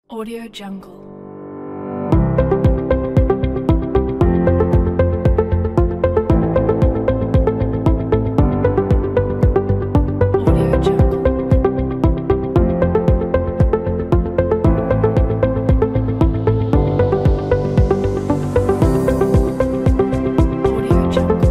Audio Jungle. Audio Jungle. Audio Jungle.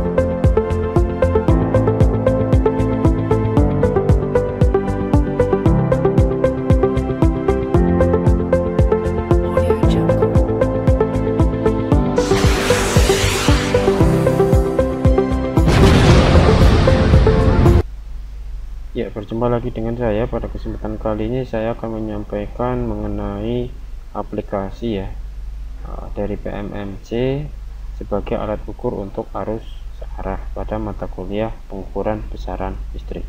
Audio Jungle. Ya, berjumpa lagi dengan saya. Pada kesempatan kali ini saya akan menyampaikan mengenai aplikasi dari PMMC sebagai alat ukur untuk arus searah pada mata kuliah pengukuran besaran listrik.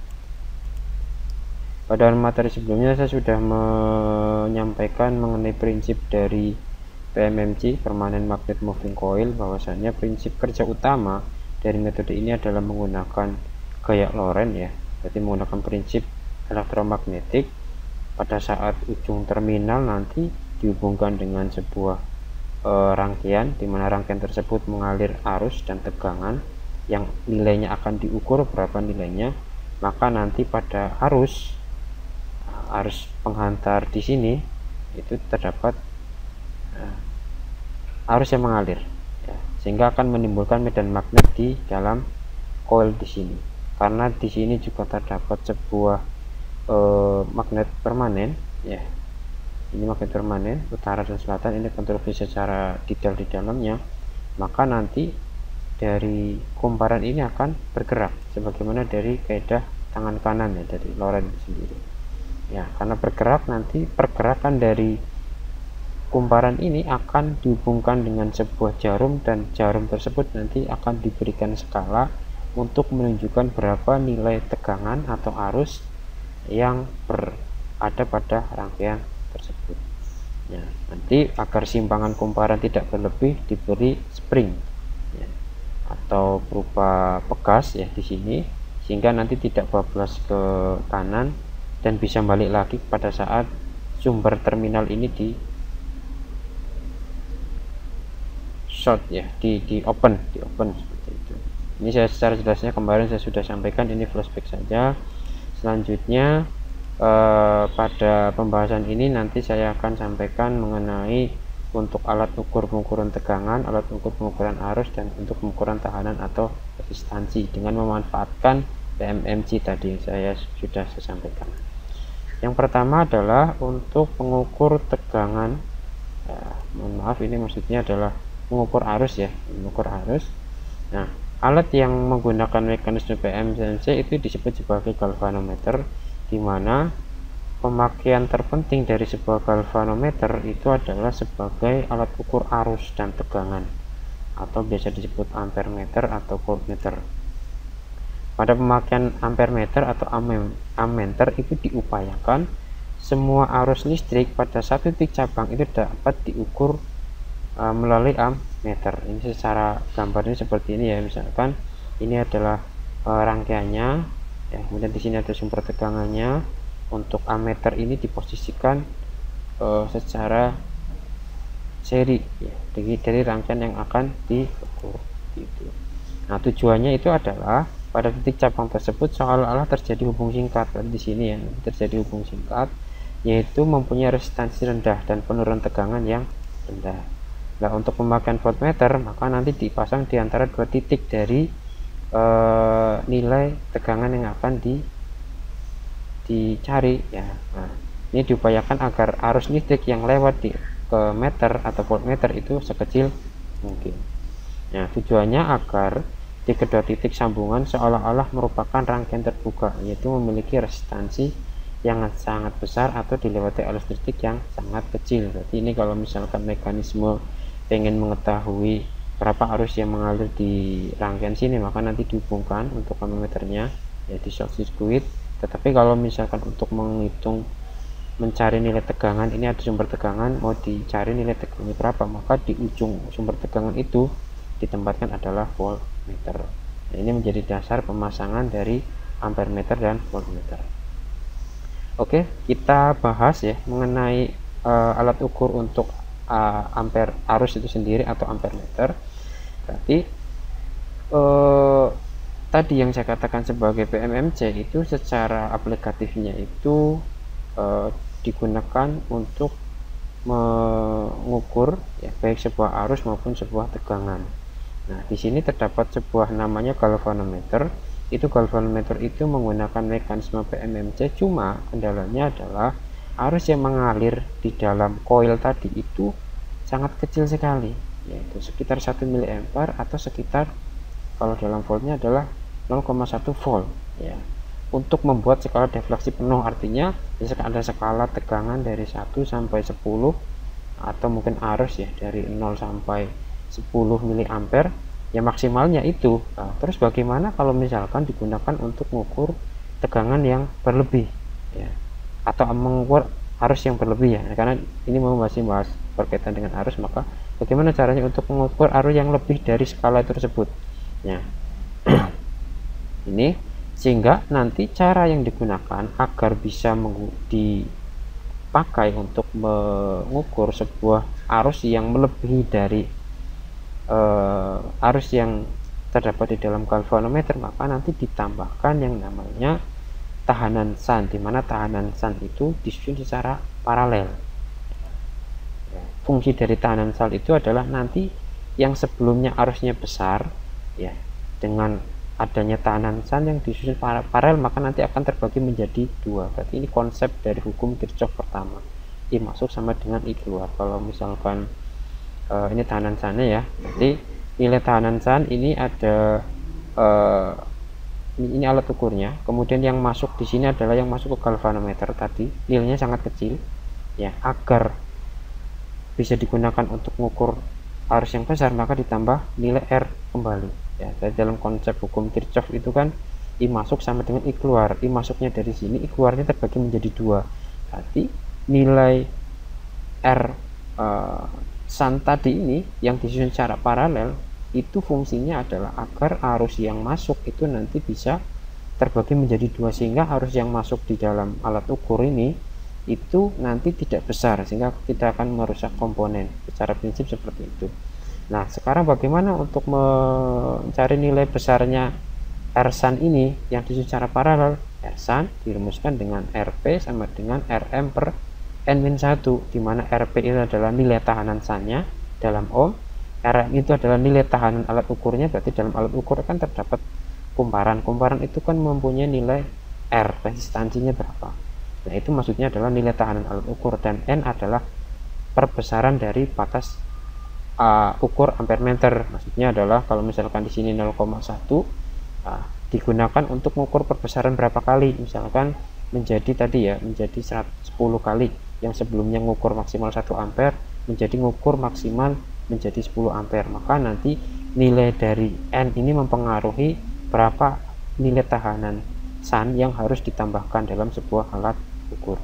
Pada materi sebelumnya saya sudah menyampaikan mengenai prinsip dari PMMC, Permanent Magnet Moving Coil, bahwasanya prinsip kerja utama dari metode ini adalah menggunakan gaya Lorentz ya. Berarti menggunakan prinsip elektromagnetik. Pada saat ujung terminal nanti dihubungkan dengan sebuah rangkaian, di mana rangkaian tersebut mengalir arus dan tegangan yang nilainya akan diukur berapa nilainya. Maka nanti pada arus penghantar di sini itu terdapat arus yang mengalir ya, sehingga akan menimbulkan medan magnet di dalam coil di sini. Karena di sini juga terdapat sebuah magnet permanen ya, ini magnet permanen utara dan selatan, ini konstruksi secara detail di dalamnya. Maka nanti dari kumparan ini akan bergerak sebagaimana dari kaidah tangan kanan ya, dari Lorentz sendiri ya. Karena bergerak, nanti pergerakan dari kumparan ini akan dihubungkan dengan sebuah jarum, dan jarum tersebut nanti akan diberikan skala untuk menunjukkan berapa nilai tegangan atau arus yang berada pada rangkaian tersebut. Ya, nanti agar simpangan kumparan tidak berlebih diberi spring ya, atau berupa pegas ya di sini, sehingga nanti tidak bablas ke kanan dan bisa balik lagi pada saat sumber terminal ini di short ya, di open seperti itu. Ini saya secara jelasnya kemarin saya sudah sampaikan, ini flashback saja. Selanjutnya pada pembahasan ini nanti saya akan sampaikan mengenai untuk alat ukur pengukuran tegangan, alat ukur pengukuran arus, dan untuk pengukuran tahanan atau resistansi dengan memanfaatkan PMMC tadi yang saya sudah sampaikan. Yang pertama adalah untuk pengukur tegangan mohon maaf, ini maksudnya adalah mengukur arus ya, mengukur arus. Nah, alat yang menggunakan mekanisme PMMC itu disebut sebagai galvanometer, di mana pemakaian terpenting dari sebuah galvanometer itu adalah sebagai alat ukur arus dan tegangan, atau biasa disebut ampermeter atau voltmeter. Pada pemakaian ampermeter atau ammeter itu diupayakan semua arus listrik pada satu titik cabang itu dapat diukur melalui ammeter. Ini secara gambarnya seperti ini ya. Misalkan ini adalah rangkaiannya ya, kemudian di sini ada sumber tegangannya. Untuk ammeter ini diposisikan secara seri ya, dari rangkaian yang akan diukur gitu. Nah, tujuannya itu adalah pada titik cabang tersebut seolah-olah terjadi hubung singkat. Di sini ya, terjadi hubung singkat, yaitu mempunyai resistansi rendah dan penurunan tegangan yang rendah. Nah, untuk pemakaian voltmeter maka nanti dipasang di antara dua titik dari nilai tegangan yang akan dicari ya. Nah, ini diupayakan agar arus listrik yang lewat ke meter atau voltmeter itu sekecil mungkin. Nah, tujuannya agar di kedua titik sambungan seolah-olah merupakan rangkaian terbuka, yaitu memiliki resistansi yang sangat besar atau dilewati arus listrik yang sangat kecil. Berarti ini kalau misalkan mekanisme pengen mengetahui berapa arus yang mengalir di rangkaian sini, maka nanti dihubungkan untuk ammeternya ya di short circuit. Tetapi kalau misalkan untuk menghitung mencari nilai tegangan, ini ada sumber tegangan, mau dicari nilai tegangan berapa, maka di ujung sumber tegangan itu ditempatkan adalah voltmeter. Nah, ini menjadi dasar pemasangan dari ampermeter dan voltmeter. Oke, kita bahas ya mengenai alat ukur untuk ampere arus itu sendiri atau ampere meter, berarti tadi yang saya katakan sebagai PMMC itu secara aplikatifnya itu digunakan untuk mengukur ya, baik sebuah arus maupun sebuah tegangan. Nah, di sini terdapat sebuah namanya galvanometer. Itu galvanometer itu menggunakan mekanisme PMMC, cuma kendalanya adalah arus yang mengalir di dalam koil tadi itu sangat kecil sekali, yaitu sekitar 1 mA atau sekitar, kalau dalam voltnya adalah 0,1 volt ya. Untuk membuat skala defleksi penuh, artinya ada skala tegangan dari 1 sampai 10 atau mungkin arus ya dari 0 sampai 10 mA ya, maksimalnya itu. Nah, terus bagaimana kalau misalkan digunakan untuk mengukur tegangan yang berlebih ya, atau mengukur arus yang berlebih ya, karena ini mau masih bahas berkaitan dengan arus, maka bagaimana caranya untuk mengukur arus yang lebih dari skala tersebut ya. Ini sehingga nanti cara yang digunakan agar bisa dipakai untuk mengukur sebuah arus yang melebihi dari arus yang terdapat di dalam galvanometer, maka nanti ditambahkan yang namanya tahanan shunt, di mana tahanan shunt itu disusun secara paralel. Fungsi dari tahanan shunt itu adalah nanti yang sebelumnya arusnya besar ya, dengan adanya tahanan shunt yang disusun paralel, maka nanti akan terbagi menjadi dua. Berarti ini konsep dari hukum Kirchhoff pertama, I masuk sama dengan I keluar. Kalau misalkan ini tahanan shuntnya ya, jadi nilai tahanan shunt ini ada ini alat ukurnya, kemudian yang masuk di sini adalah yang masuk ke galvanometer tadi, nilainya sangat kecil ya. Agar bisa digunakan untuk mengukur arus yang besar, maka ditambah nilai R kembali ya. Dari dalam konsep hukum Kirchhoff itu kan I masuk sama dengan I keluar, I masuknya dari sini, I keluarnya terbagi menjadi dua. Berarti nilai R shunt tadi ini yang disusun secara paralel itu fungsinya adalah agar arus yang masuk itu nanti bisa terbagi menjadi dua, sehingga arus yang masuk di dalam alat ukur ini itu nanti tidak besar sehingga tidak akan merusak komponen. Secara prinsip seperti itu. Nah, sekarang bagaimana untuk mencari nilai besarnya R shunt ini yang disusun secara paralel? R shunt dirumuskan dengan RP sama dengan RM per N-1, di mana RP itu adalah nilai tahanan shuntnya dalam ohm, RM itu adalah nilai tahanan alat ukurnya. Berarti dalam alat ukur kan terdapat kumparan itu kan mempunyai nilai R, resistansinya berapa. Nah, itu maksudnya adalah nilai tahanan alat ukur, dan N adalah perbesaran dari batas ukur ampere meter. Maksudnya adalah kalau misalkan di sini 0,1 digunakan untuk mengukur perbesaran berapa kali, misalkan menjadi tadi ya, menjadi 10 kali. Yang sebelumnya mengukur maksimal 1 ampere menjadi mengukur maksimal menjadi 10 ampere, maka nanti nilai dari N ini mempengaruhi berapa nilai tahanan shunt yang harus ditambahkan dalam sebuah alat ukur.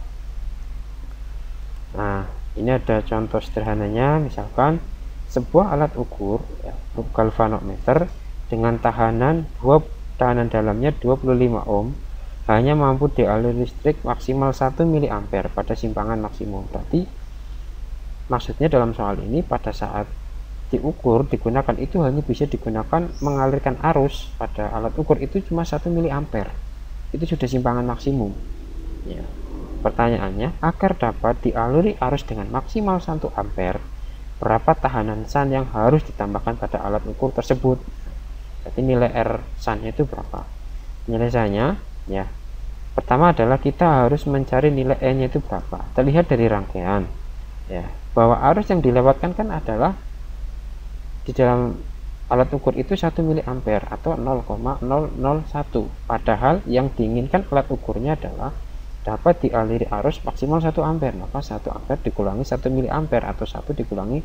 Nah, ini ada contoh sederhananya, misalkan sebuah alat ukur ya, galvanometer dengan tahanan dalamnya 25 ohm hanya mampu dialiri listrik maksimal 1 mA pada simpangan maksimum. Berarti maksudnya dalam soal ini pada saat diukur digunakan itu hanya bisa digunakan mengalirkan arus pada alat ukur itu cuma 1 mA. Itu sudah simpangan maksimum ya. Pertanyaannya, agar dapat dialiri arus dengan maksimal 1 ampere, berapa tahanan shunt yang harus ditambahkan pada alat ukur tersebut? Berarti nilai R shuntnya itu berapa? Penyelesaiannya ya, pertama adalah kita harus mencari nilai N nya itu berapa. Terlihat dari rangkaian ya, bahwa arus yang dilewatkan kan adalah di dalam alat ukur itu 1 mA atau 0,001, padahal yang diinginkan alat ukurnya adalah dapat dialiri arus maksimal 1 ampere, maka 1 ampere dikurangi 1 mA atau 1 dikurangi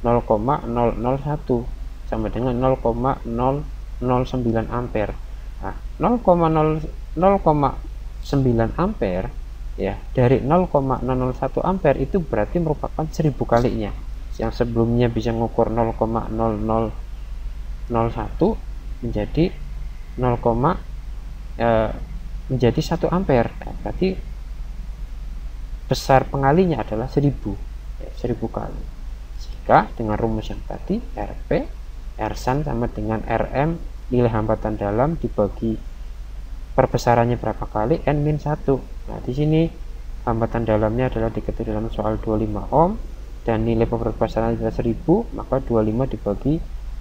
0,001 sama dengan 0,009 ampere. Nah, 0,9 ampere ya, dari 0,001 ampere itu berarti merupakan 1000 kalinya. Yang sebelumnya bisa mengukur 0,0001 menjadi 0, menjadi 1 ampere. Berarti besar pengalinya adalah 1000. 1000 kali. Jika dengan rumus yang tadi RP Rsan sama dengan Rm nilai hambatan dalam dibagi perbesarannya berapa kali n-1. Nah, di sini hambatan dalamnya adalah diketahui dalam soal 25 ohm dan nilai perbesaran adalah 1000, maka 25 dibagi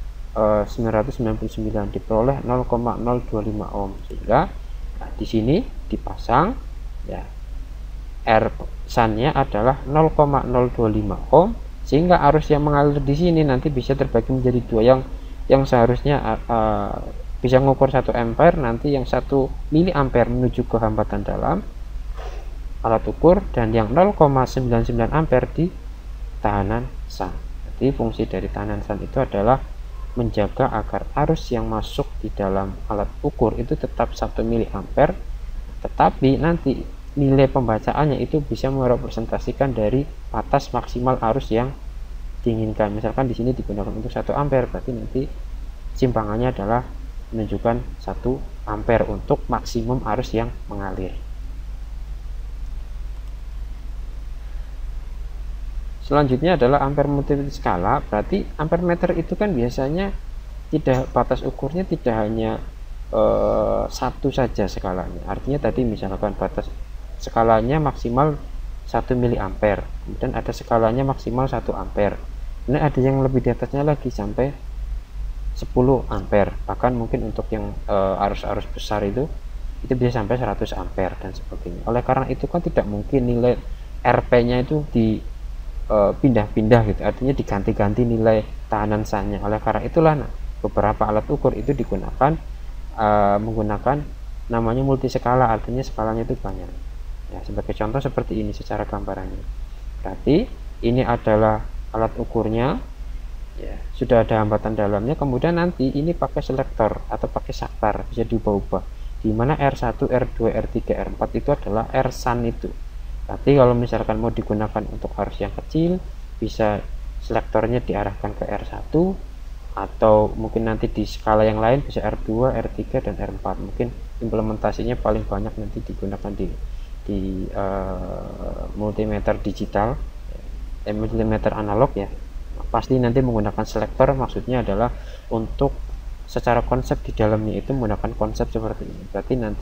999 diperoleh 0,025 ohm. Sehingga nah, di sini dipasang ya Rsan-nya adalah 0,025 ohm, sehingga arus yang mengalir di sini nanti bisa terbagi menjadi dua, yang seharusnya bisa mengukur 1 ampere, nanti yang 1 miliampere menuju ke hambatan dalam alat ukur, dan yang 0,99 ampere di tahanan SAN. Jadi fungsi dari tahanan SAN itu adalah menjaga agar arus yang masuk di dalam alat ukur itu tetap 1 miliampere, tetapi nanti nilai pembacaannya itu bisa merepresentasikan dari batas maksimal arus yang diinginkan. Misalkan di sini digunakan untuk 1 ampere, berarti nanti simpangannya adalah menunjukkan 1 ampere untuk maksimum arus yang mengalir. Selanjutnya adalah ampere multimeter skala. Berarti ampere meter itu kan biasanya tidak, batas ukurnya tidak hanya satu saja skalanya. Artinya tadi misalkan batas skalanya maksimal 1 miliampere, kemudian ada skalanya maksimal 1 ampere. Ini ada yang lebih di atasnya lagi sampai 10 ampere, bahkan mungkin untuk yang arus-arus besar itu bisa sampai 100 ampere dan sebagainya. Oleh karena itu kan tidak mungkin nilai RP-nya itu pindah-pindah gitu, artinya diganti-ganti nilai tahanan SAN-nya. Oleh karena itulah beberapa alat ukur itu digunakan menggunakan namanya multiskala, artinya skalanya itu banyak. Ya, sebagai contoh seperti ini secara gambarannya. Berarti ini adalah alat ukurnya, ya, sudah ada hambatan dalamnya. Kemudian nanti ini pakai selektor atau pakai saklar, bisa diubah-ubah. Di mana R1, R2, R3, R4 itu adalah Rsan itu. Tapi kalau misalkan mau digunakan untuk arus yang kecil, bisa selektornya diarahkan ke R1, atau mungkin nanti di skala yang lain bisa R2, R3, dan R4. Mungkin implementasinya paling banyak nanti digunakan di multimeter digital, multimeter analog ya. Pasti nanti menggunakan selektor, maksudnya adalah untuk secara konsep di dalamnya itu menggunakan konsep seperti ini. Berarti nanti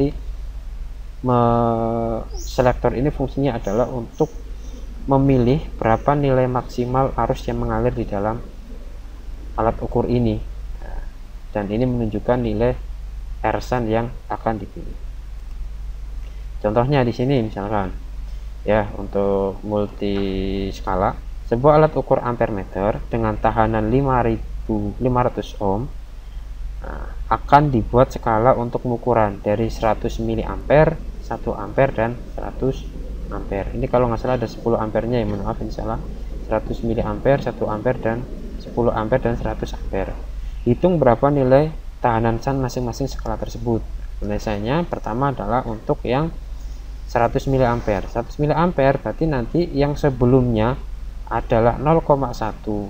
selektor ini fungsinya adalah untuk memilih berapa nilai maksimal arus yang mengalir di dalam alat ukur ini, dan ini menunjukkan nilai Rsan yang akan dipilih. Contohnya di sini misalkan ya, untuk multi skala, sebuah alat ukur ampere meter dengan tahanan 500 ohm akan dibuat skala untuk pengukuran dari 100 miliampere, 1 ampere, dan 100 ampere. Ini kalau nggak salah ada 10 ampernya ya, maaf ini salah. 100 miliampere, 1 ampere, dan 10 ampere, dan 100 ampere. Hitung berapa nilai tahanan SAN masing-masing skala tersebut. Penyelesaiannya pertama adalah untuk yang 100 miliampere. 100 miliampere berarti nanti yang sebelumnya adalah 1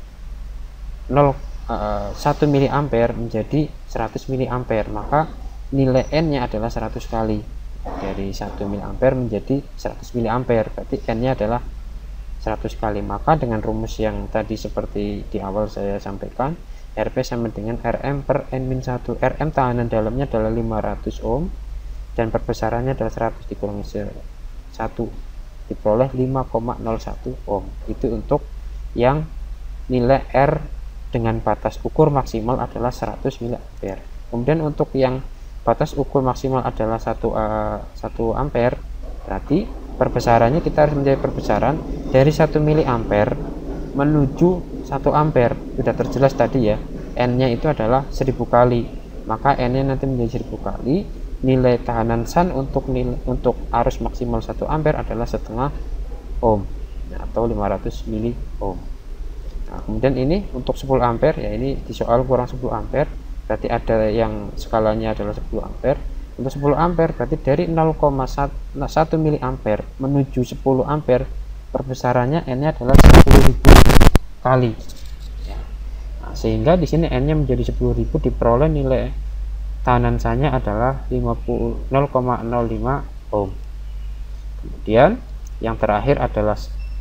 miliampere menjadi 100 miliampere, maka nilai N-nya adalah 100 kali. Dari 1 miliampere menjadi 100 miliampere, berarti N-nya adalah 100 kali. Maka dengan rumus yang tadi seperti di awal saya sampaikan, RP sama dengan Rm per N-1. Rm tahanan dalamnya adalah 500 ohm dan perbesarannya adalah 100 dikurangi 1 diperoleh 5,01 ohm. Itu untuk yang nilai R dengan batas ukur maksimal adalah 100 miliampere. Kemudian untuk yang batas ukur maksimal adalah 1 ampere, berarti perbesarannya kita harus menjadi perbesaran dari 1 miliampere menuju 1 ampere. Sudah terjelas tadi ya, N-nya itu adalah 1000 kali, maka N-nya nanti menjadi 1000 kali. Nilai tahanan SAN untuk arus maksimal 1 ampere adalah setengah ohm atau 500 mili ohm. Nah, kemudian ini untuk 10 ampere ya, ini di soal kurang 10 ampere, berarti ada yang skalanya adalah 10 ampere. Untuk 10 ampere berarti dari 0,1 miliampere menuju 10 ampere, perbesarannya N-nya adalah 10.000 kali. Nah, sehingga di sini N-nya menjadi 10.000, diperoleh nilai tahanan SAN-nya adalah 0,05 ohm. Kemudian yang terakhir adalah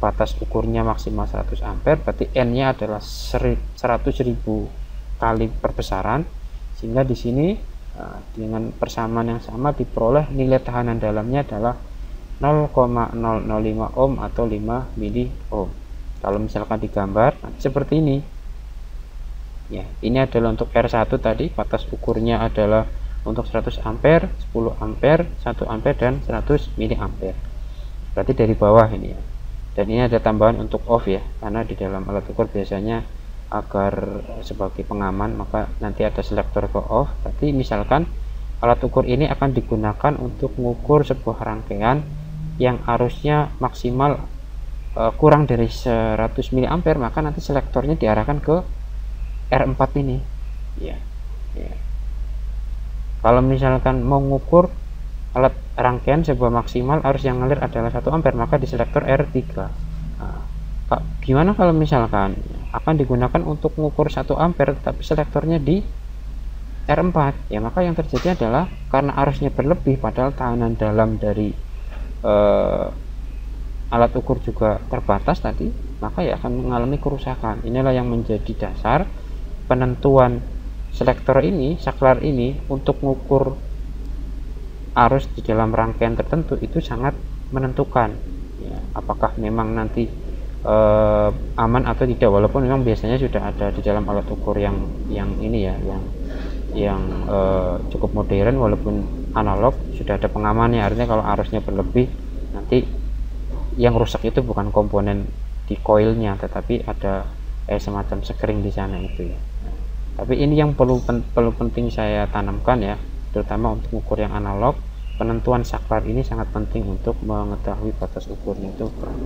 batas ukurnya maksimal 100 ampere, berarti N-nya adalah 100.000 kali perbesaran, sehingga di sini dengan persamaan yang sama diperoleh nilai tahanan dalamnya adalah 0,005 ohm atau 5 mili ohm. Kalau misalkan digambar seperti ini ya, ini adalah untuk R1 tadi, batas ukurnya adalah untuk 100 ampere, 10 ampere, 1 ampere, dan 100 mili ampere. Berarti dari bawah ini ya. Dan ini ada tambahan untuk off ya, karena di dalam alat ukur biasanya agar sebagai pengaman maka nanti ada selektor ke off. Berarti misalkan alat ukur ini akan digunakan untuk mengukur sebuah rangkaian yang arusnya maksimal kurang dari 100 mA, maka nanti selektornya diarahkan ke R4 ini ya. Kalau misalkan mau mengukur alat rangkaian sebuah maksimal arus yang ngalir adalah 1 ampere, maka di selektor R3. Gimana kalau misalkan akan digunakan untuk mengukur 1 ampere tapi selektornya di R4 ya, maka yang terjadi adalah karena arusnya berlebih padahal tahanan dalam dari alat ukur juga terbatas tadi, maka ya akan mengalami kerusakan. Inilah yang menjadi dasar penentuan selektor ini, saklar ini untuk mengukur arus di dalam rangkaian tertentu itu sangat menentukan ya, apakah memang nanti aman atau tidak, walaupun memang biasanya sudah ada di dalam alat ukur yang ini ya, yang cukup modern walaupun analog, sudah ada pengamannya. Artinya kalau arusnya berlebih nanti yang rusak itu bukan komponen di koilnya, tetapi ada semacam sekring di sana itu ya. Tapi ini yang perlu penting saya tanamkan ya, terutama untuk ukur yang analog, penentuan saklar ini sangat penting untuk mengetahui batas ukurnya itu berapa.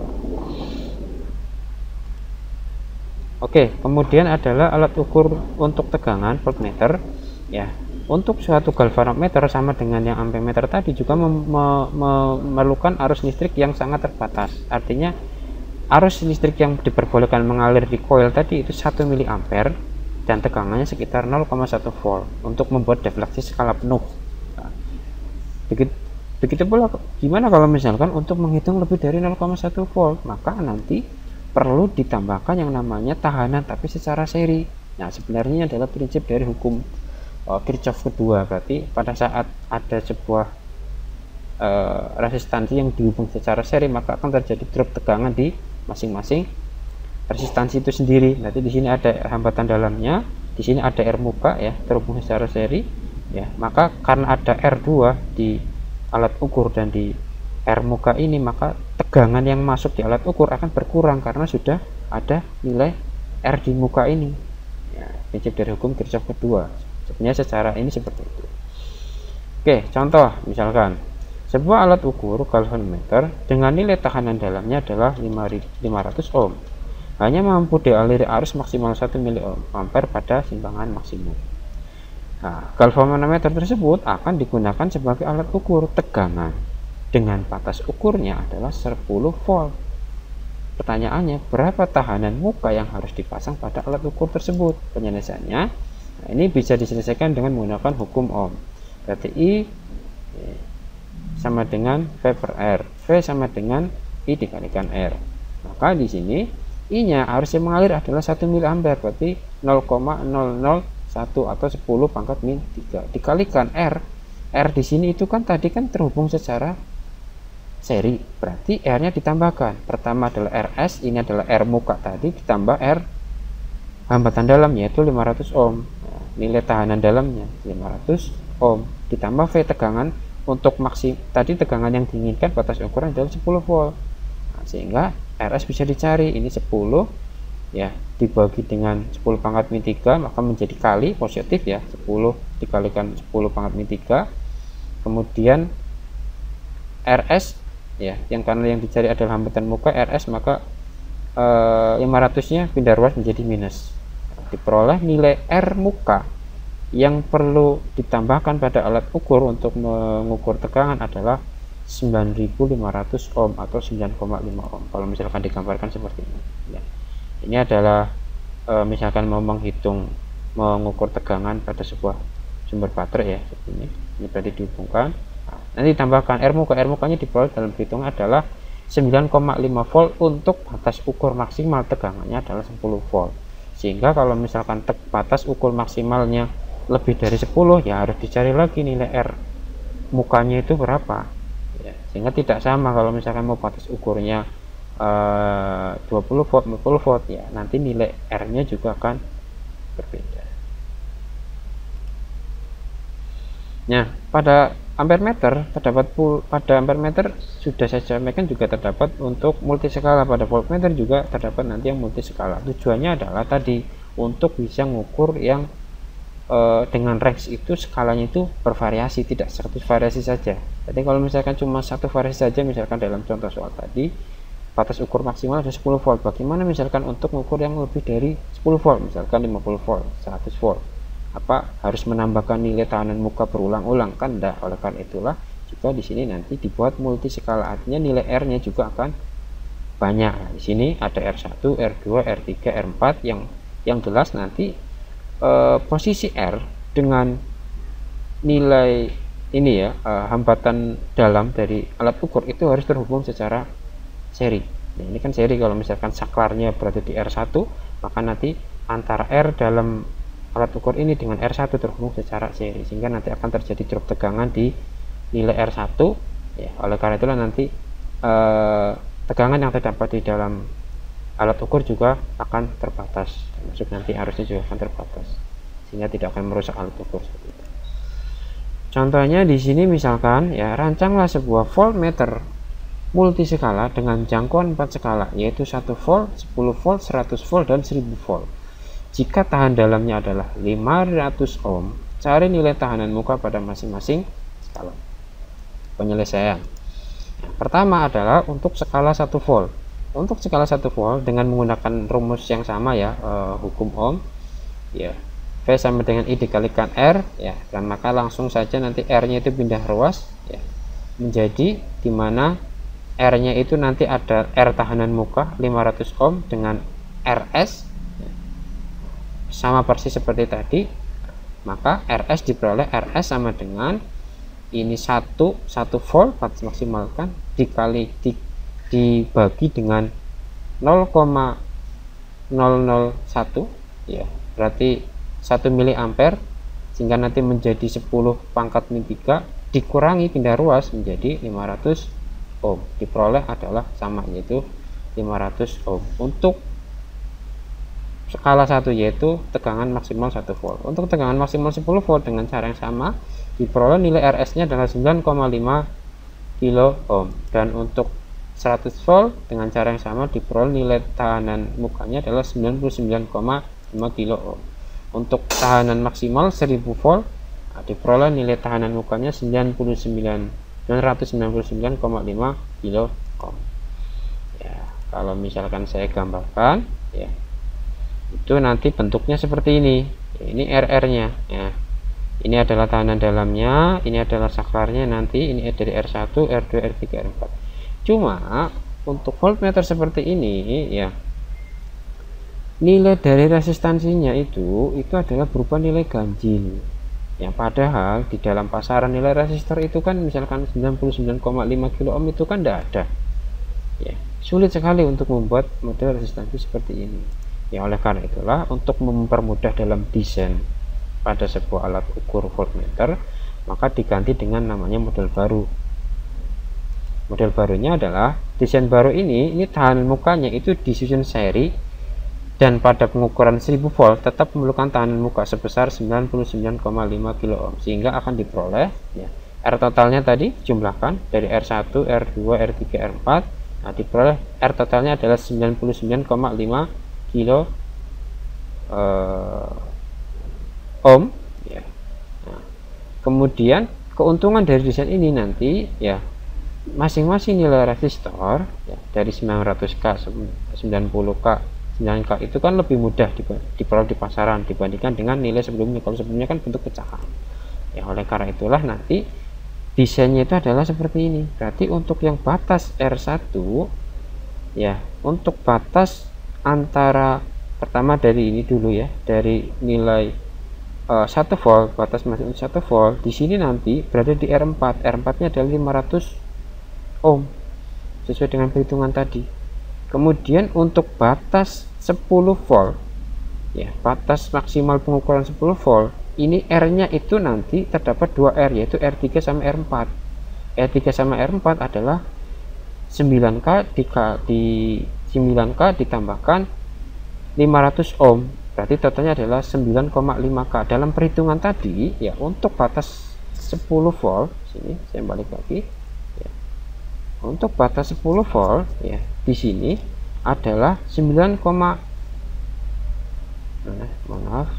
Oke, kemudian adalah alat ukur untuk tegangan voltmeter ya. Untuk suatu galvanometer sama dengan yang ampemeter tadi juga memerlukan arus listrik yang sangat terbatas. Artinya arus listrik yang diperbolehkan mengalir di koil tadi itu 1 mA dan tegangannya sekitar 0,1 volt untuk membuat defleksi skala penuh. Nah, begitu pula gimana kalau misalkan untuk menghitung lebih dari 0,1 volt, maka nanti perlu ditambahkan yang namanya tahanan tapi secara seri. Nah, sebenarnya adalah prinsip dari hukum Kirchhoff kedua. Berarti pada saat ada sebuah resistansi yang dihubung secara seri, maka akan terjadi drop tegangan di masing-masing resistansi itu sendiri. Nanti di sini ada hambatan dalamnya, di sini ada R muka ya, terhubung secara seri ya. Maka karena ada R2 di alat ukur dan di R muka ini, maka tegangan yang masuk di alat ukur akan berkurang karena sudah ada nilai R di muka ini ya, prinsip dari hukum Kirchhoff kedua. Sebenarnya secara ini seperti itu. Oke, contoh misalkan sebuah alat ukur galvanometer dengan nilai tahanan dalamnya adalah 500 ohm, hanya mampu dialiri arus maksimal 1 mA pada simpangan maksimum. Nah, galvanometer tersebut akan digunakan sebagai alat ukur tegangan dengan batas ukurnya adalah 10 volt. Pertanyaannya, berapa tahanan muka yang harus dipasang pada alat ukur tersebut? Penyelesaiannya, nah, ini bisa diselesaikan dengan menggunakan hukum Ohm. Berarti I sama dengan V per R, V sama dengan I dikalikan R. Maka di sini I-nya arusnya mengalir adalah 1 mA, berarti 0,001 atau 10 pangkat min 3 dikalikan R. R di sini itu kan tadi kan terhubung secara seri, berarti R-nya ditambahkan. Pertama adalah RS, ini adalah R muka tadi ditambah R hambatan dalam yaitu 500 ohm. Nah, nilai tahanan dalamnya 500 ohm ditambah V tegangan untuk tadi tegangan yang diinginkan batas ukuran adalah 10 volt. Nah, sehingga RS bisa dicari, ini 10 ya dibagi dengan 10 pangkat min 3 maka menjadi kali positif ya, 10 dikalikan 10 pangkat min 3. Kemudian RS ya, yang karena yang dicari adalah hambatan muka RS, maka 500-nya pindah ruas menjadi minus. Diperoleh nilai R muka yang perlu ditambahkan pada alat ukur untuk mengukur tegangan adalah 9500 ohm atau 9,5 ohm kalau misalkan digambarkan seperti ini ya. Ini adalah misalkan mau mengukur tegangan pada sebuah sumber baterai ya, seperti ini berarti dihubungkan. Nah, nanti ditambahkan R muka, R mukanya diperoleh dalam perhitungan adalah 9,5 volt untuk batas ukur maksimal tegangannya adalah 10 volt. Sehingga kalau misalkan batas ukur maksimalnya lebih dari 10, ya harus dicari lagi nilai R mukanya itu berapa ya, sehingga tidak sama kalau misalkan mau batas ukurnya 20 volt 40 volt, ya nanti nilai R nya juga akan berbeda. Nah, pada ampere meter sudah saya sampaikan juga terdapat untuk multi skala. Pada voltmeter juga terdapat nanti yang multi skala. Tujuannya adalah tadi untuk bisa mengukur yang dengan range itu skalanya itu bervariasi, tidak satu variasi saja. Jadi kalau misalkan cuma satu variasi saja, misalkan dalam contoh soal tadi batas ukur maksimal ada 10 volt, bagaimana misalkan untuk mengukur yang lebih dari 10 volt, misalkan 50 volt, 100 volt, apa harus menambahkan nilai tahanan muka berulang-ulang? Kan enggak. Oleh karena itulah juga di sini nanti dibuat multi skala, artinya nilai R nya juga akan banyak. Nah, di sini ada R1, R2, R3, R4 yang jelas nanti posisi R dengan nilai ini ya, hambatan dalam dari alat ukur itu harus terhubung secara seri. Nah, ini kan seri, kalau misalkan saklarnya berada di R1, maka nanti antara R dalam alat ukur ini dengan R1 terhubung secara seri, sehingga nanti akan terjadi drop tegangan di nilai R1 ya. Oleh karena itulah nanti tegangan yang terdapat di dalam alat ukur juga akan terbatas, termasuk nanti arusnya juga akan terbatas, sehingga tidak akan merusak alat ukur seperti itu. Contohnya di sini misalkan ya, rancanglah sebuah voltmeter multi skala dengan jangkauan 4 skala, yaitu 1 volt, 10 volt, 100 volt, dan 1000 volt. Jika tahan dalamnya adalah 500 ohm, cari nilai tahanan muka pada masing-masing skala. Penyelesaian. Nah, pertama adalah untuk skala 1 volt. Untuk skala 1 volt dengan menggunakan rumus yang sama ya, hukum Ohm ya, V sama dengan I dikalikan R ya, dan maka langsung saja nanti R nya itu pindah ruas ya, menjadi dimana R nya itu nanti ada R tahanan muka 500 ohm dengan RS ya, sama persis seperti tadi, maka RS diperoleh RS sama dengan ini 1 volt batas maksimal kan dibagi dengan 0,001 ya, berarti 1 miliampere, sehingga nanti menjadi 10 pangkat min 3 dikurangi pindah ruas menjadi 500 ohm, diperoleh adalah sama, yaitu 500 ohm untuk skala 1, yaitu tegangan maksimal 1 volt. Untuk tegangan maksimal 10 volt dengan cara yang sama diperoleh nilai RS nya adalah 9,5 kilo ohm, dan untuk 100 volt dengan cara yang sama diperoleh nilai tahanan mukanya adalah 99,5 kilo ohm. Untuk tahanan maksimal 1000 volt diperoleh nilai tahanan mukanya 999,5 kilo ohm. Ya, kalau misalkan saya gambarkan ya, itu nanti bentuknya seperti ini. Ini RR-nya ya. Ini adalah tahanan dalamnya, ini adalah saklarnya, nanti ini dari R1, R2, R3, R4. Cuma untuk voltmeter seperti ini ya, nilai dari resistansinya itu adalah berupa nilai ganjil. Yang padahal di dalam pasaran nilai resistor itu kan misalkan 99,5 kilo ohm itu kan tidak ada. Ya, sulit sekali untuk membuat model resistansi seperti ini. Ya, oleh karena itulah untuk mempermudah dalam desain pada sebuah alat ukur voltmeter, maka diganti dengan namanya model baru. Model barunya adalah desain baru ini tahanan mukanya itu disusun seri, dan pada pengukuran 1000 volt tetap memerlukan tahanan muka sebesar 99,5 kilo ohm, sehingga akan diperoleh ya, R totalnya tadi jumlahkan dari R1, R2, R3, R4. Nah, diperoleh R totalnya adalah 99,5 kilo ohm ya. Nah, kemudian keuntungan dari desain ini nanti ya, masing-masing nilai resistor ya, dari 900K, 90K, 9K itu kan lebih mudah diperoleh di pasaran dibandingkan dengan nilai sebelumnya. Kalau sebelumnya kan bentuk pecahan ya. Oleh karena itulah nanti desainnya itu adalah seperti ini. Berarti untuk yang batas R1 ya, untuk batas antara pertama dari ini dulu ya, dari nilai 1 volt, batas masih 1 volt di sini nanti berada di R4. R4 nya adalah 500 ohm, sesuai dengan perhitungan tadi. Kemudian untuk batas 10 volt ya, batas maksimal pengukuran 10 volt, ini R-nya itu nanti terdapat 2 R, yaitu R3 sama R4. R3 sama R4 adalah 9K di 9K ditambahkan 500 ohm, berarti totalnya adalah 9,5K. Dalam perhitungan tadi ya, untuk batas 10 volt, sini saya balik lagi ya. Untuk batas 10 volt ya, di sini adalah 9, maaf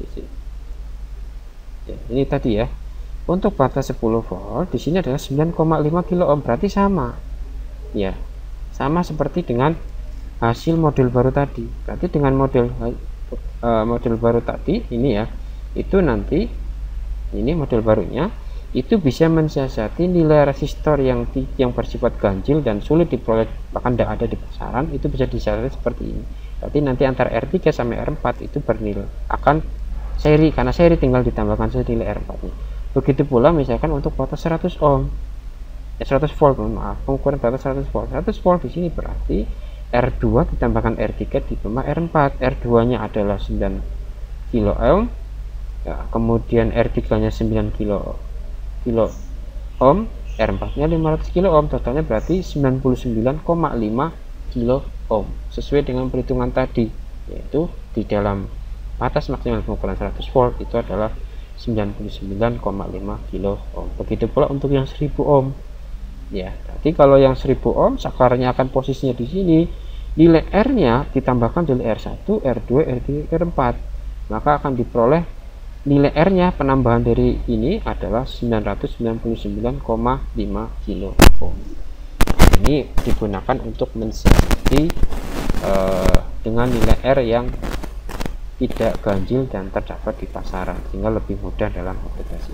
ya, ini tadi ya, untuk batas 10 volt di sini adalah 9,5 kilo ohm, berarti sama ya, sama seperti dengan hasil model baru tadi. Berarti dengan model baru tadi ini ya, itu nanti ini model barunya itu bisa mensiasati nilai resistor yang bersifat ganjil dan sulit diperoleh, bahkan tidak ada di pasaran, itu bisa disiasati seperti ini. Berarti nanti antara R3 sampai R4 itu bernilai akan seri, karena seri tinggal ditambahkan saja nilai R4 nya. Begitu pula misalkan untuk batas 100 ohm 100 volt, maaf, pengukuran batas 100 volt. 100 volt di sini berarti R2 ditambahkan R3 ditambah R4. R2 nya adalah 9 kilo ohm ya, kemudian R3 nya 9 kilo ohm, R4 nya 500 kilo ohm, totalnya berarti 99,5 kilo ohm sesuai dengan perhitungan tadi, yaitu di dalam batas maksimal pengukuran 100 volt itu adalah 99,5 kilo ohm. Begitu pula untuk yang 1000 ohm ya, berarti kalau yang 1000 ohm sakarnya akan posisinya di sini, nilai R nya ditambahkan nilai R1, R2, R3, R4, maka akan diperoleh nilai R nya penambahan dari ini adalah 999,5 kilo ohm. Ini digunakan untuk mensiasati dengan nilai R yang tidak ganjil dan terdapat di pasaran, sehingga lebih mudah dalam aplikasi.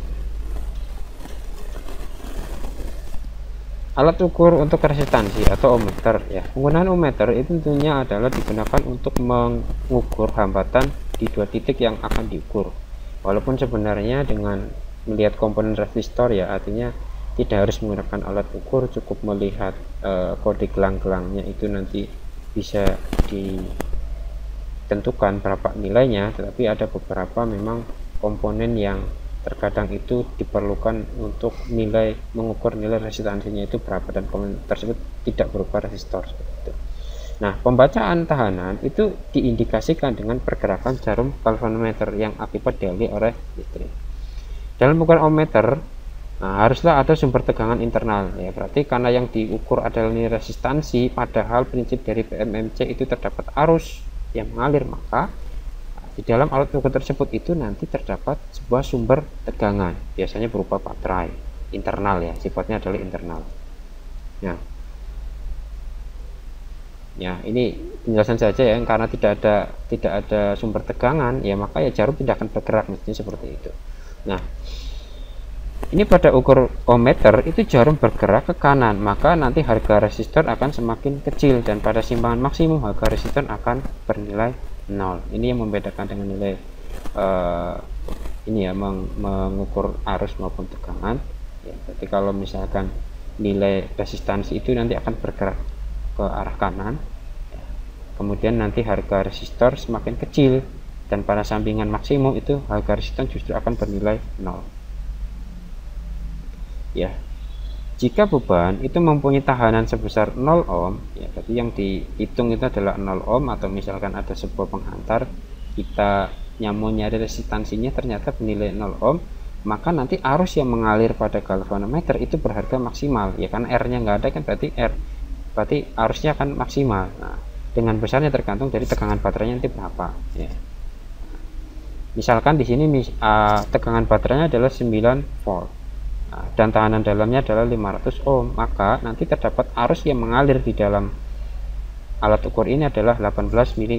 Alat ukur untuk resistansi atau ohmmeter ya. Penggunaan ohmmeter itu tentunya adalah digunakan untuk mengukur hambatan di 2 titik yang akan diukur. Walaupun sebenarnya dengan melihat komponen resistor ya, artinya tidak harus menggunakan alat ukur, cukup melihat kode gelang-gelangnya itu nanti bisa ditentukan berapa nilainya. Tetapi ada beberapa memang komponen yang terkadang itu diperlukan untuk mengukur nilai resistansinya itu berapa, dan komponen tersebut tidak berupa resistor seperti itu. Nah, pembacaan tahanan itu diindikasikan dengan pergerakan jarum galvanometer yang akibat dialiri oleh listrik. Dalam ukuran ohmmeter haruslah ada sumber tegangan internal ya, berarti karena yang diukur adalah nilai resistansi, padahal prinsip dari PMMC itu terdapat arus yang mengalir, maka di dalam alat ukur tersebut itu nanti terdapat sebuah sumber tegangan, biasanya berupa baterai internal ya, sifatnya adalah internal. Ya, ini penjelasan saja ya, karena tidak ada sumber tegangan ya, maka ya jarum tidak akan bergerak, mestinya seperti itu. Nah, ini pada ukur ohmmeter itu jarum bergerak ke kanan, maka nanti harga resistor akan semakin kecil, dan pada simpangan maksimum harga resistor akan bernilai 0. Ini yang membedakan dengan nilai ini ya, mengukur arus maupun tegangan ya. Berarti kalau misalkan nilai resistansi itu nanti akan bergerak ke arah kanan ya. Kemudian nanti harga resistor semakin kecil, dan pada sampingan maksimum itu harga resistor justru akan bernilai 0 ya. Jika beban itu mempunyai tahanan sebesar 0 ohm ya, berarti yang dihitung itu adalah 0 ohm, atau misalkan ada sebuah penghantar, kita mau nyari resistansinya ternyata bernilai 0 ohm, maka nanti arus yang mengalir pada galvanometer itu berharga maksimal ya, karena R nya nggak ada kan, berarti arusnya akan maksimal. Nah, dengan besarnya tergantung dari tegangan baterainya nanti berapa ya. Misalkan di sini tegangan baterainya adalah 9 volt dan tahanan dalamnya adalah 500 ohm, maka nanti terdapat arus yang mengalir di dalam alat ukur ini adalah 18 mA.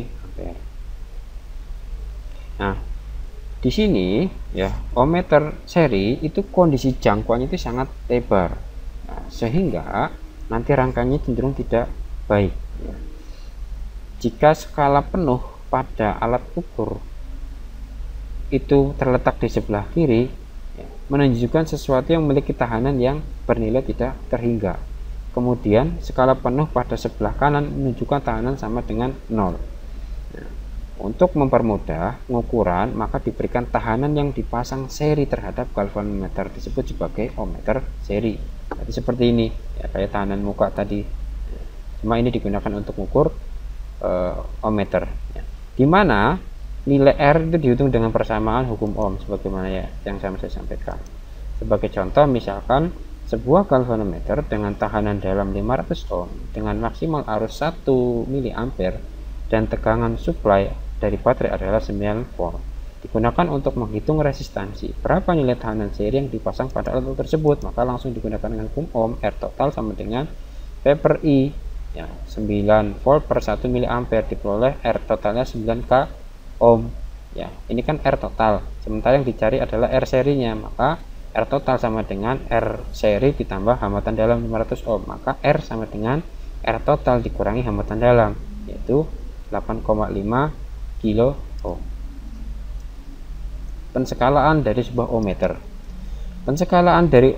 Nah, di sini ya, ohmmeter seri itu kondisi jangkauannya itu sangat lebar, sehingga nanti rangkanya cenderung tidak baik ya. Jika skala penuh pada alat ukur itu terletak di sebelah kiri, menunjukkan sesuatu yang memiliki tahanan yang bernilai tidak terhingga. kemudian skala penuh pada sebelah kanan menunjukkan tahanan sama dengan 0. Nah, untuk mempermudah pengukuran, maka diberikan tahanan yang dipasang seri terhadap galvanometer disebut sebagai ohmmeter seri. Jadi seperti ini ya, kayak tahanan muka tadi, cuma ini digunakan untuk mengukur ohmmeter ya. Dimana nilai R itu dihitung dengan persamaan hukum Ohm sebagaimana ya yang saya sampaikan. Sebagai contoh, misalkan sebuah galvanometer dengan tahanan dalam 500 ohm dengan maksimal arus 1 mA dan tegangan supply dari baterai adalah 9 volt digunakan untuk menghitung resistansi. Berapa nilai tahanan seri yang dipasang pada alat tersebut? Maka langsung digunakan dengan hukum Ohm. R total sama dengan P per I ya, 9 volt per 1 mA diperoleh R totalnya 9K ohm ya. Ini kan R total, sementara yang dicari adalah R serinya, maka R total sama dengan R seri ditambah hambatan dalam 500 ohm, maka R sama dengan R total dikurangi hambatan dalam, yaitu 8,5 kilo ohm. Penskalaan dari sebuah ohmmeter. Penskalaan dari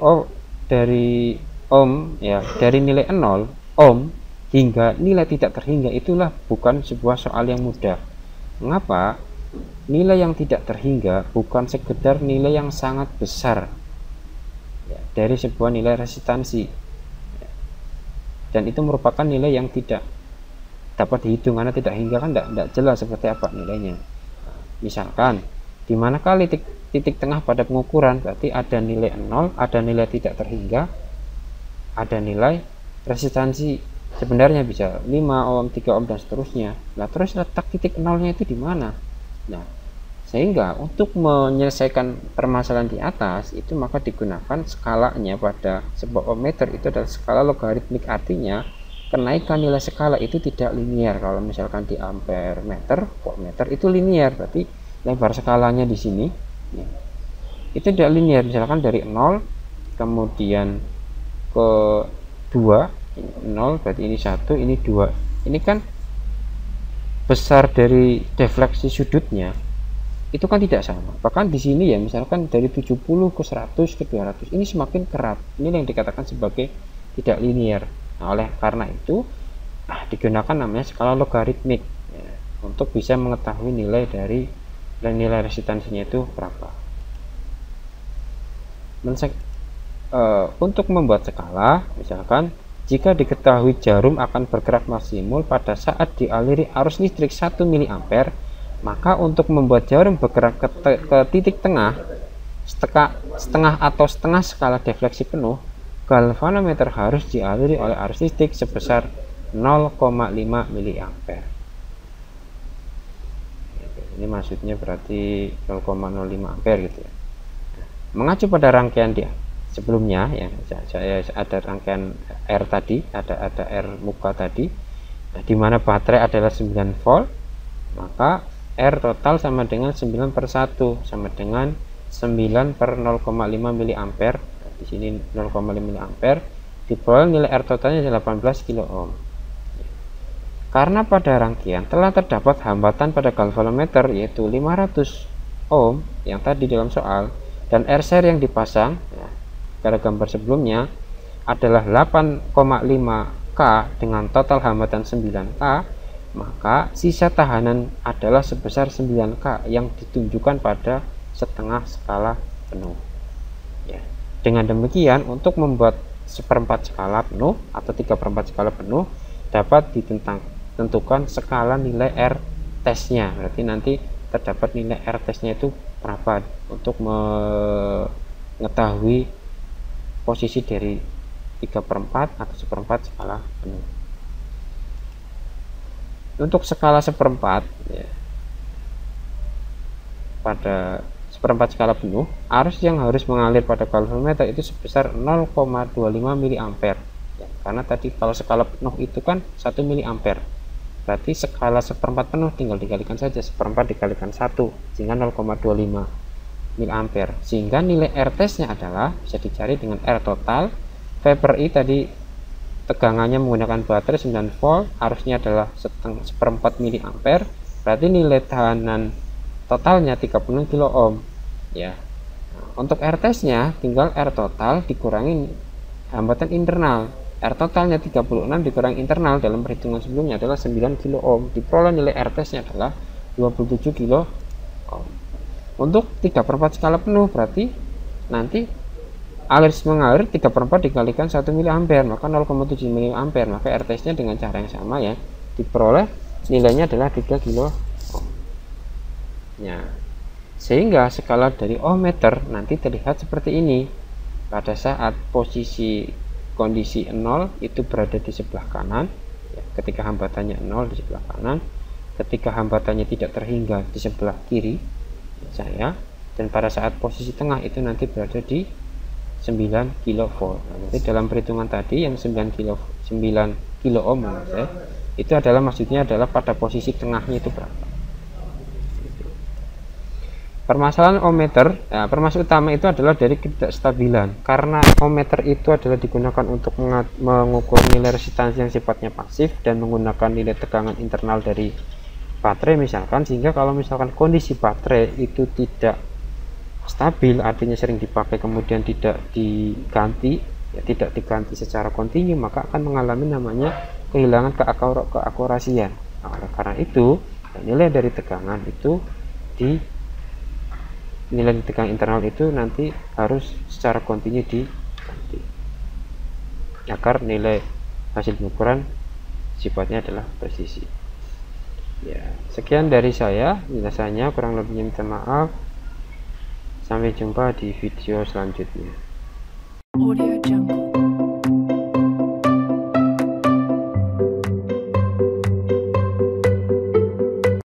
ohm ya, dari nilai 0 ohm hingga nilai tidak terhingga itulah bukan sebuah soal yang mudah. Mengapa? Nilai yang tidak terhingga bukan sekedar nilai yang sangat besar ya, dari sebuah nilai resistansi ya, dan itu merupakan nilai yang tidak dapat dihitung karena tidak hingga kan tidak jelas seperti apa nilainya. Misalkan di manakah titik tengah pada pengukuran, berarti ada nilai 0, ada nilai tidak terhingga, ada nilai resistansi sebenarnya bisa 5 ohm, 3 ohm dan seterusnya. Nah, terus letak titik nolnya itu di mana? Nah, sehingga untuk menyelesaikan permasalahan di atas itu maka digunakan skalanya pada sebuah ohmmeter itu adalah skala logaritmik, artinya kenaikan nilai skala itu tidak linear. Kalau misalkan di ampere meter, voltmeter itu linear, berarti lebar skalanya di sini ya, itu tidak linear. Misalkan dari 0 kemudian ke 2, 0 berarti ini 1, ini 2, ini kan besar dari defleksi sudutnya itu kan tidak sama. Bahkan di sini ya, misalkan dari 70 ke 100 ke 200 ini semakin kerap. Ini yang dikatakan sebagai tidak linear. Nah, oleh karena itu digunakan namanya skala logaritmik ya, untuk bisa mengetahui nilai dari dan nilai resistansinya itu berapa. Untuk membuat skala, misalkan jika diketahui jarum akan bergerak maksimum pada saat dialiri arus listrik 1 mA, maka untuk membuat jarum bergerak ke titik tengah, setengah atau setengah skala defleksi penuh, galvanometer harus dialiri oleh arus listrik sebesar 0,5 mA. Ini maksudnya berarti 0,05 ampere gitu ya. Mengacu pada rangkaian dia sebelumnya ya, saya ada rangkaian R tadi, ada R muka tadi, nah, di mana baterai adalah 9 volt, maka R total sama dengan 9 per 1 sama dengan 9 per 0,5 mA. Di sini 0,5 mA diperoleh nilai R totalnya 18 kilo ohm. Karena pada rangkaian telah terdapat hambatan pada galvanometer yaitu 500 ohm yang tadi dalam soal, dan R seri yang dipasang ya, pada gambar sebelumnya adalah 8,5 K dengan total hambatan 9 K, maka sisa tahanan adalah sebesar 9 K yang ditunjukkan pada setengah skala penuh ya. Dengan demikian, untuk membuat seperempat skala penuh atau 3/4 skala penuh dapat ditentukan skala nilai R tesnya. Berarti nanti terdapat nilai R tesnya itu berapa untuk mengetahui posisi dari 3/4 atau 1/4 skala penuh. Untuk skala 1/4 ya, pada 1/4 skala penuh, arus yang harus mengalir pada galvanometer itu sebesar 0,25 mA ya, karena tadi kalau skala penuh itu kan 1 mA, berarti skala 1/4 penuh tinggal dikalikan saja 1/4 dikalikan 1 sehingga 0,25 mA, sehingga nilai R tesnya adalah bisa dicari dengan R total V per I tadi tegangannya menggunakan baterai 9 volt, arusnya adalah 1/4 mA, berarti nilai tahanan totalnya 36 kilo ohm ya. Untuk R tesnya tinggal R total dikurangi hambatan internal R totalnya 36 dikurang internal dalam perhitungan sebelumnya adalah 9 kilo ohm. Diperoleh nilai R testnya adalah 27 kilo ohm. Untuk 3/4 skala penuh berarti nanti arus mengalir 3/4 dikalikan 1 mA, maka 0,7 mA, maka R testnya dengan cara yang sama ya, diperoleh nilainya adalah 3 kilo ohm. Ya, sehingga skala dari ohmmeter nanti terlihat seperti ini. Pada saat posisi kondisi 0 itu berada di sebelah kanan ya, ketika hambatannya 0 di sebelah kanan, ketika hambatannya tidak terhingga di sebelah kiri saya, dan pada saat posisi tengah itu nanti berada di 9 kV. Nah, nanti dalam perhitungan tadi yang 9 kilo ohm itu adalah maksudnya adalah pada posisi tengahnya itu berapa. Permasalahan ohmmeter, nah, permasalahan utama itu adalah dari ketidakstabilan, karena ohmmeter itu adalah digunakan untuk mengukur nilai resistansi yang sifatnya pasif dan menggunakan nilai tegangan internal dari baterai misalkan, sehingga kalau misalkan kondisi baterai itu tidak stabil, artinya sering dipakai kemudian tidak diganti ya, tidak diganti secara kontinu, maka akan mengalami namanya kehilangan keakurasian. Nah, karena itu nilai dari tegangan itu nilai tegangan internal itu nanti harus secara kontinu diganti agar nilai hasil pengukuran sifatnya adalah presisi. Ya, sekian dari saya, biasanya kurang lebihnya minta maaf. Sampai jumpa di video selanjutnya. Audio Jungle.